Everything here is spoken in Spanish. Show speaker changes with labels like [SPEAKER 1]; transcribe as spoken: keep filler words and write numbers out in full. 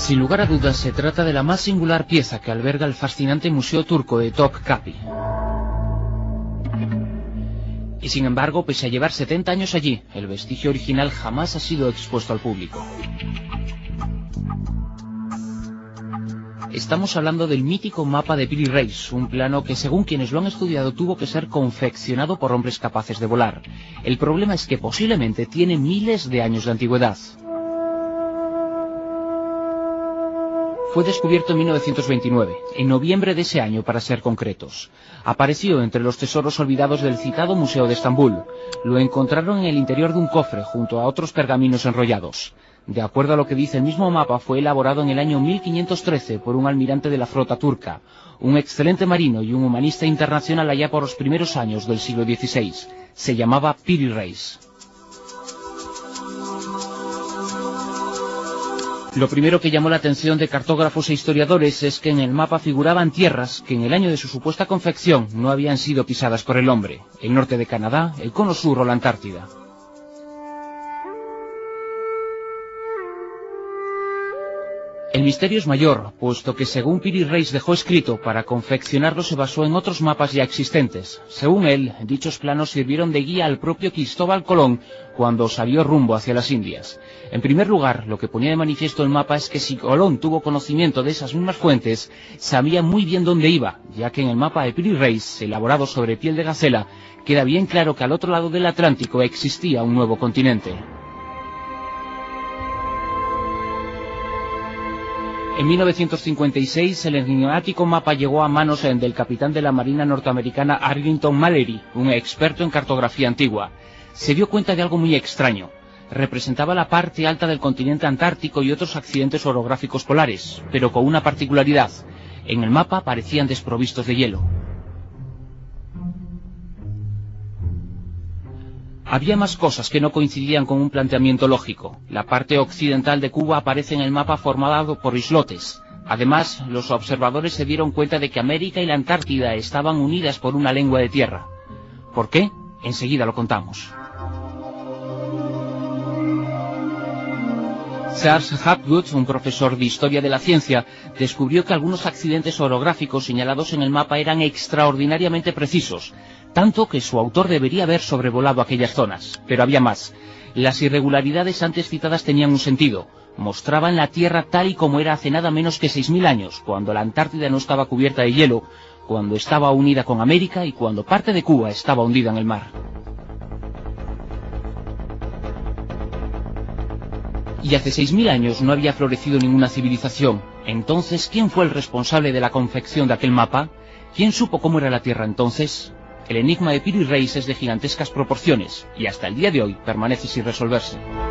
[SPEAKER 1] Sin lugar a dudas, se trata de la más singular pieza que alberga el fascinante Museo Turco de Topkapi. Y sin embargo, pese a llevar setenta años allí, el vestigio original jamás ha sido expuesto al público. Estamos hablando del mítico mapa de Piri Reis, un plano que, según quienes lo han estudiado, tuvo que ser confeccionado por hombres capaces de volar. El problema es que posiblemente tiene miles de años de antigüedad. Fue descubierto en mil novecientos veintinueve, en noviembre de ese año para ser concretos. Apareció entre los tesoros olvidados del citado Museo de Estambul. Lo encontraron en el interior de un cofre junto a otros pergaminos enrollados. De acuerdo a lo que dice el mismo mapa, fue elaborado en el año mil quinientos trece por un almirante de la flota turca, un excelente marino y un humanista internacional allá por los primeros años del siglo dieciséis. Se llamaba Piri Reis. Lo primero que llamó la atención de cartógrafos e historiadores es que en el mapa figuraban tierras que en el año de su supuesta confección no habían sido pisadas por el hombre: el norte de Canadá, el cono sur o la Antártida. El misterio es mayor, puesto que según Piri Reis dejó escrito, para confeccionarlo se basó en otros mapas ya existentes. Según él, dichos planos sirvieron de guía al propio Cristóbal Colón cuando salió rumbo hacia las Indias. En primer lugar, lo que ponía de manifiesto el mapa es que si Colón tuvo conocimiento de esas mismas fuentes, sabía muy bien dónde iba, ya que en el mapa de Piri Reis, elaborado sobre piel de gacela, queda bien claro que al otro lado del Atlántico existía un nuevo continente. En mil novecientos cincuenta y seis, el enigmático mapa llegó a manos del capitán de la Marina norteamericana Arlington Mallory, un experto en cartografía antigua. Se dio cuenta de algo muy extraño. Representaba la parte alta del continente antártico y otros accidentes orográficos polares, pero con una particularidad: en el mapa parecían desprovistos de hielo. Había más cosas que no coincidían con un planteamiento lógico. La parte occidental de Cuba aparece en el mapa formado por islotes. Además, los observadores se dieron cuenta de que América y la Antártida estaban unidas por una lengua de tierra. ¿Por qué? Enseguida lo contamos. Charles Hapgood, un profesor de historia de la ciencia, descubrió que algunos accidentes orográficos señalados en el mapa eran extraordinariamente precisos, tanto que su autor debería haber sobrevolado aquellas zonas. Pero había más. Las irregularidades antes citadas tenían un sentido. Mostraban la Tierra tal y como era hace nada menos que seis mil años, cuando la Antártida no estaba cubierta de hielo, cuando estaba unida con América y cuando parte de Cuba estaba hundida en el mar. Y hace seis mil años no había florecido ninguna civilización. Entonces, ¿quién fue el responsable de la confección de aquel mapa? ¿Quién supo cómo era la Tierra entonces? El enigma de Piri Reis es de gigantescas proporciones, y hasta el día de hoy permanece sin resolverse.